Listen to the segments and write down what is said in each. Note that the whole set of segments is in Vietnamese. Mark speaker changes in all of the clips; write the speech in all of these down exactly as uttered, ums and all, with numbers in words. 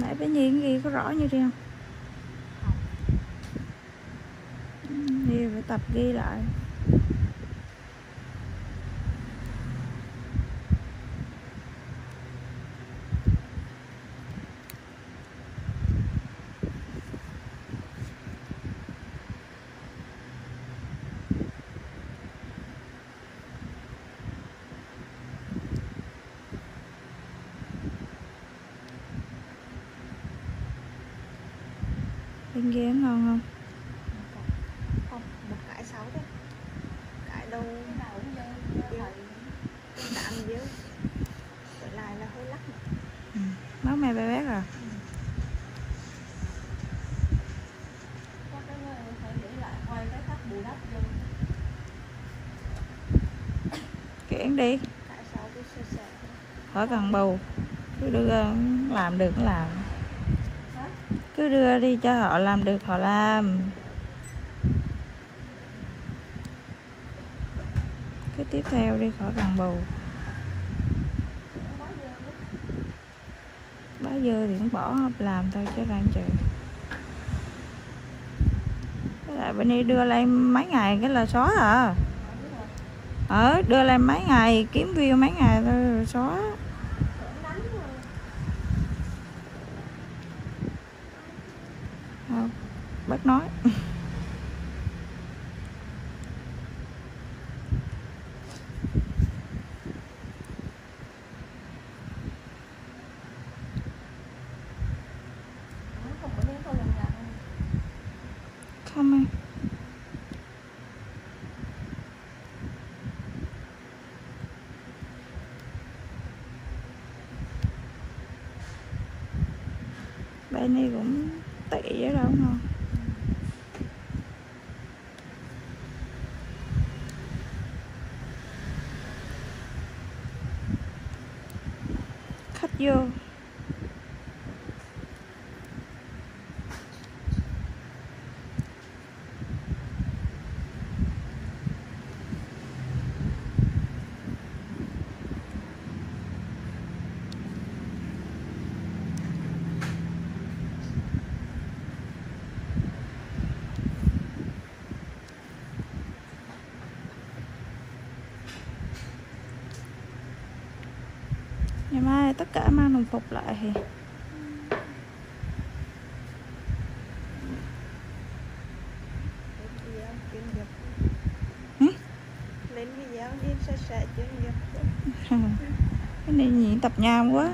Speaker 1: Nãy bé Nhi ghi có rõ như đi không? Nhi phải tập ghi lại. Bên kia ngon không?
Speaker 2: Không, một cải sáu đấy. Cải đâu nào cũng dơ, đạn dơ. Vậy lại là hơi lắc.
Speaker 1: Ừ. Máu mẹ bé bé rồi.
Speaker 2: Có cái phải để lại quay cái thắt bù đắp vô.
Speaker 1: Chuyển đi.
Speaker 2: Cải sáu cái sơ sẻ.
Speaker 1: Khỏi cần bù. Cứ đưa làm được làm. Cứ đưa đi cho họ làm được họ làm. Cái tiếp theo đi khỏi cần bù. Bá dơ thì cũng bỏ làm thôi chứ đang chờ. Cái lại bên đây đưa lên mấy ngày cái là xóa à. Ờ, đưa lên mấy ngày kiếm view mấy ngày thôi rồi xóa. Không, bớt nói. Không em. Bên này cũng tệ vậy đâu ngon. Khách vô. Ngày mai tất cả mang đồng phục lại thì ừ?
Speaker 2: Lên video đi sơ sẻ chuyên nghiệp.
Speaker 1: Cái này nhìn tập nham quá.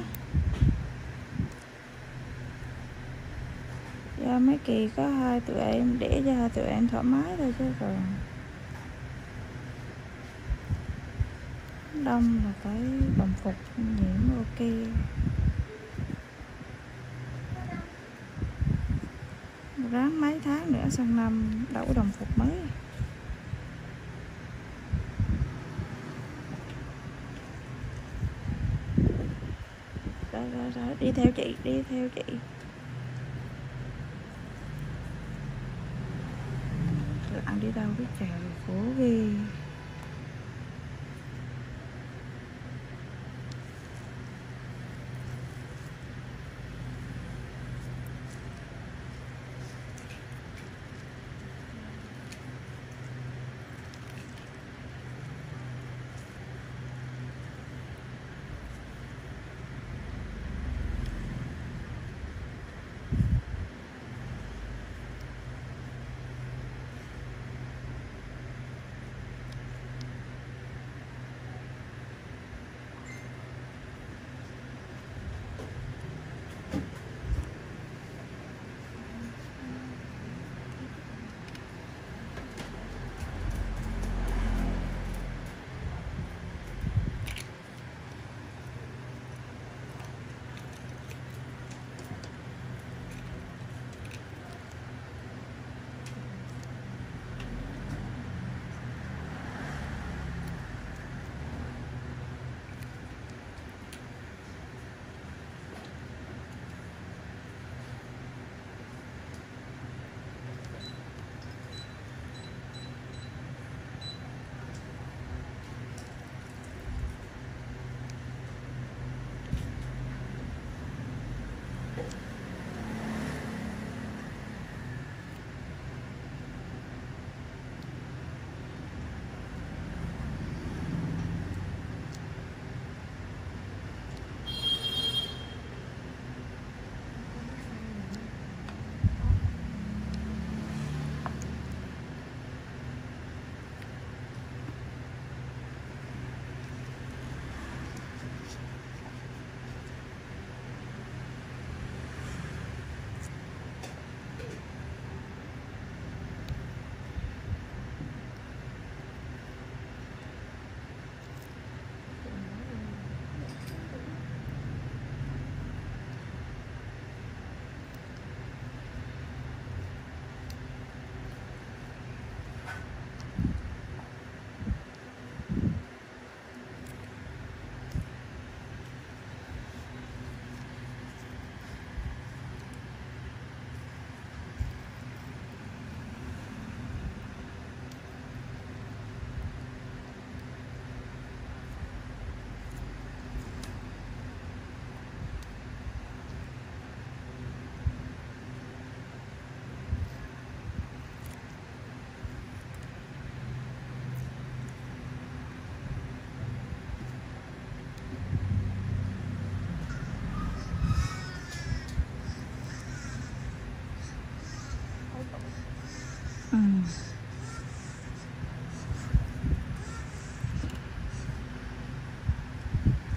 Speaker 1: Do mấy kỳ có hai tụi em để cho hai tụi em thoải mái thôi chứ còn đông là phải đồng phục nhiễm ok. Ráng mấy tháng nữa sang năm đậu đồng phục mới. Rồi, rồi, rồi, đi theo chị, đi theo chị. Lặng đi đâu biết trời khổ ghê.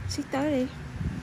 Speaker 1: Xích tới đi.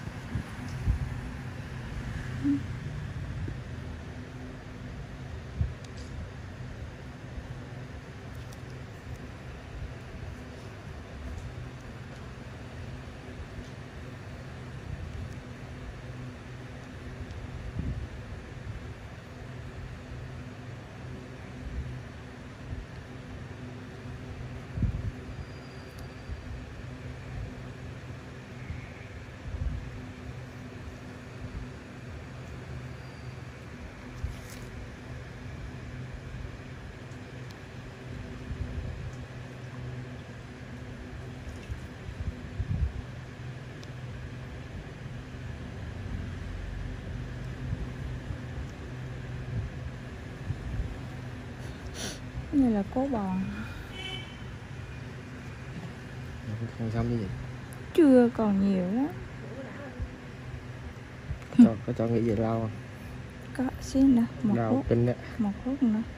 Speaker 1: Như là cố bòn.
Speaker 3: Không xong cái gì?
Speaker 1: Chưa, còn nhiều lắm.
Speaker 3: Cho, có cho nghỉ về lâu không?
Speaker 1: Có, xin nè, một
Speaker 3: Đau
Speaker 1: phút.
Speaker 3: kinh đó.
Speaker 1: Một phút nữa.